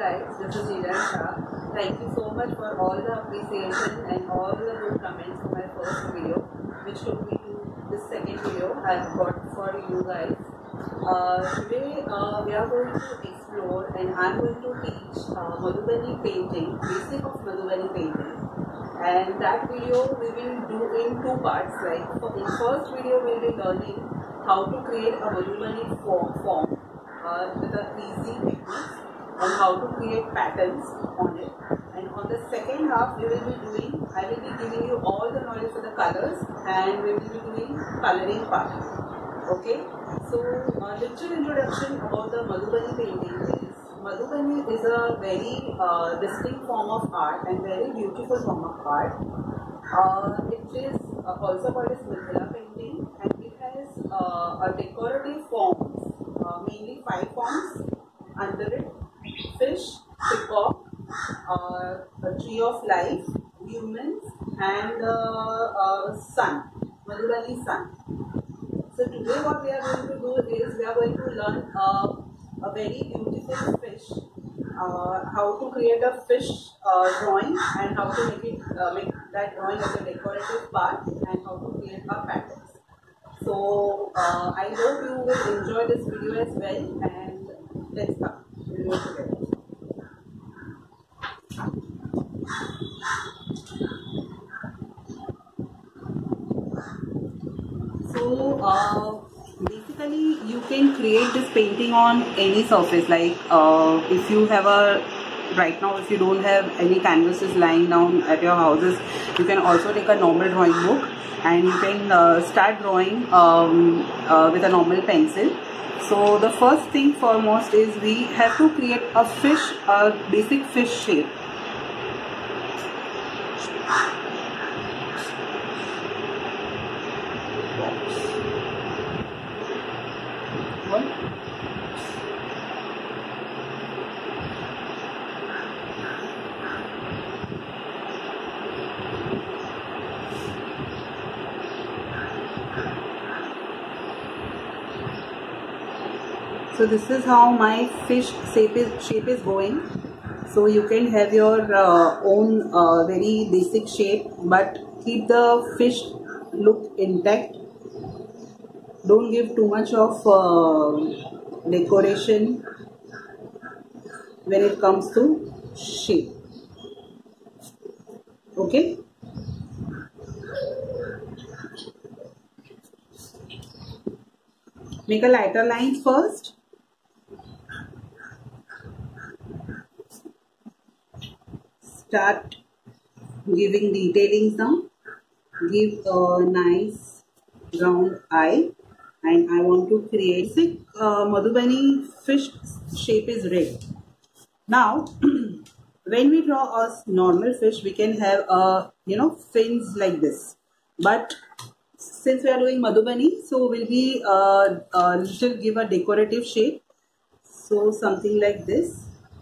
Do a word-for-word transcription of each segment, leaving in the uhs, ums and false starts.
guys, this is Jinal Shah. Thank you so much for all the appreciation and all the good comments for my first video, which took me to this second video I've got for you guys. Uh, today uh, we are going to explore and I'm going to teach uh, Madhubani painting, basic of Madhubani painting. And that video we will do in two parts. Like in first video we will be learning how to create a Madhubani form, form uh, with a easy techniques and how to create patterns on it. And on the second half we will be doing, I will be giving you all the knowledge of the colors and we will be doing coloring part. Okay, so a little introduction about the Madhubani painting is, Madhubani is a very uh, distinct form of art and very beautiful form of art. Uh, it is uh, also called as Mithila painting, and it has uh, a decorative forms, uh, mainly five forms under it: fish, peacock, uh, a tree of life, humans, and uh, uh, sun, Madhubani sun. So today what we are going to do is we are going to learn uh, a very beautiful fish, uh, how to create a fish uh, drawing and how to make it uh, make that drawing as a decorative part and how to create our patterns. So uh, I hope you will enjoy this video as well, and let's start. We'll go together. So uh, basically you can create this painting on any surface. Like uh, if you have a, right now if you don't have any canvases lying down at your houses, you can also take a normal drawing book and you can uh, start drawing um, uh, with a normal pencil. So the first thing foremost is we have to create a fish, a basic fish shape. So this is how my fish shape is, shape is going. So you can have your uh, own uh, very basic shape, but keep the fish look intact. Don't give too much of uh, decoration when it comes to shape. Okay. Make a lighter line first. Start giving detailings now. Give a nice round eye, and I want to create basic uh, Madhubani fish shape is ready. Now, when we draw a normal fish, we can have a you know fins like this. But since we are doing Madhubani, so we'll be uh, a little give a decorative shape. So something like this.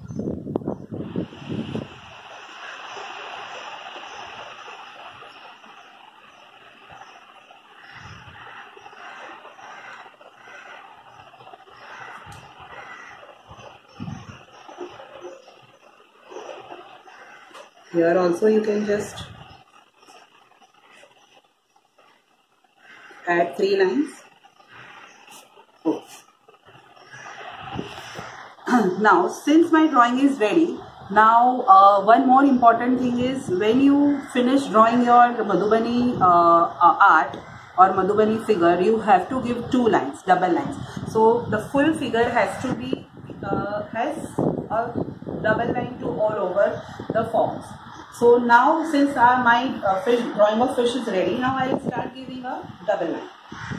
Here also you can just add three lines. Oh. Now since my drawing is ready, now uh, one more important thing is when you finish drawing your Madhubani uh, uh, art or Madhubani figure, you have to give two lines, double lines. So the full figure has to be uh, has a double line to all over the forms. So now since uh, my uh, fish, drawing of fish is ready, now I will start giving a double line.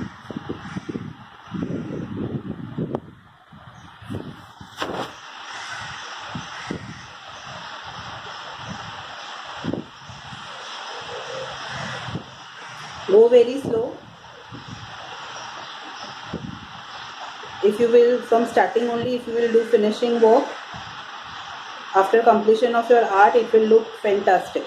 Go very slow. If you will, from starting only, if you will do finishing work, after completion of your art, it will look fantastic.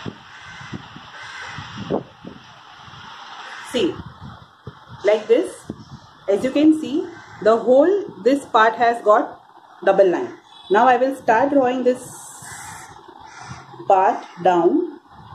See, like this, as you can see, the whole, this part has got double line. Now I will start drawing this part down.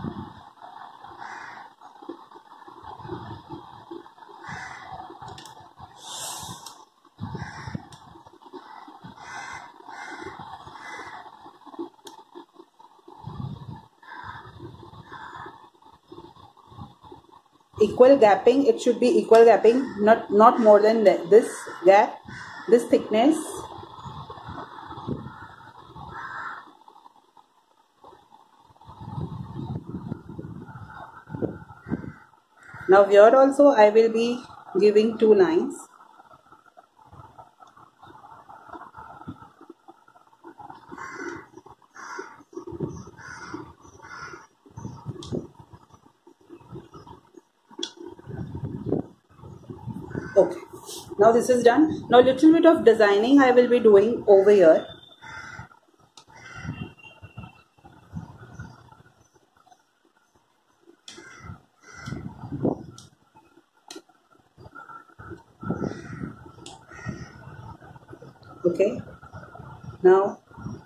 Equal gapping, it should be equal gapping, not not more than this gap, this thickness. Now here also I will be giving two lines. Okay, now this is done. Now little bit of designing I will be doing over here. Okay, now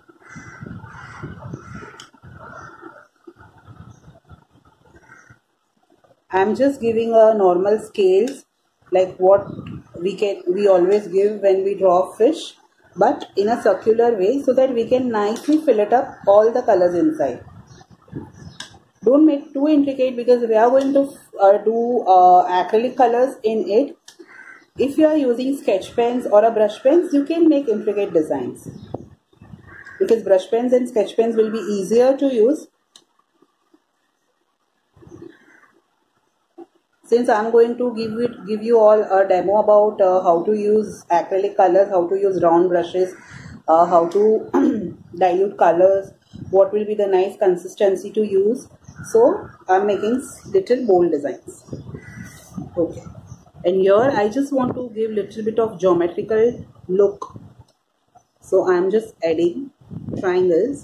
I am just giving a normal scales like what we can we always give when we draw fish, but in a circular way, so that we can nicely fill it up all the colors inside. Don't make too intricate, because we are going to uh, do uh, acrylic colors in it. If you are using sketch pens or a brush pens, you can make intricate designs, because brush pens and sketch pens will be easier to use. Since I am going to give it, give you all a demo about uh, how to use acrylic colors, how to use round brushes, uh, how to dilute colors, what will be the nice consistency to use. So I am making little bold designs. Okay, and here I just want to give little bit of geometrical look. So I am just adding triangles.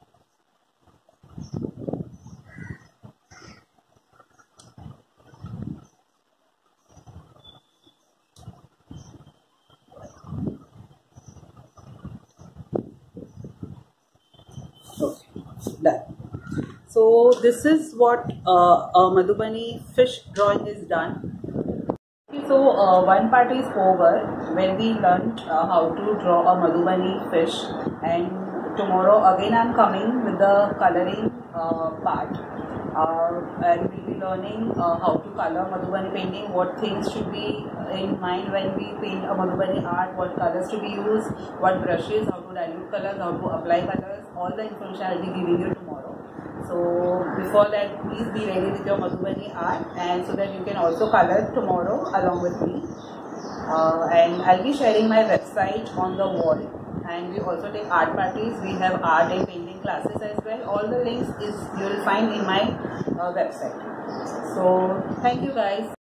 Okay, done. So this is what uh, a Madhubani fish drawing is done. So uh, one part is over, where we learnt uh, how to draw a Madhubani fish, and tomorrow again I am coming with the coloring uh, part, uh, and we will be learning uh, how to color Madhubani painting, what things should be in mind when we paint a Madhubani art, what colors to be used, what brushes, how to dilute colors, how to apply colors. All the information I will be giving you tomorrow. So before that, please be ready with your Madhubani art, and so that you can also color tomorrow along with me. Uh, and I'll be sharing my website on the wall, and we also take art parties. We have art and painting classes as well. All the links is you will find in my uh, website. So thank you guys.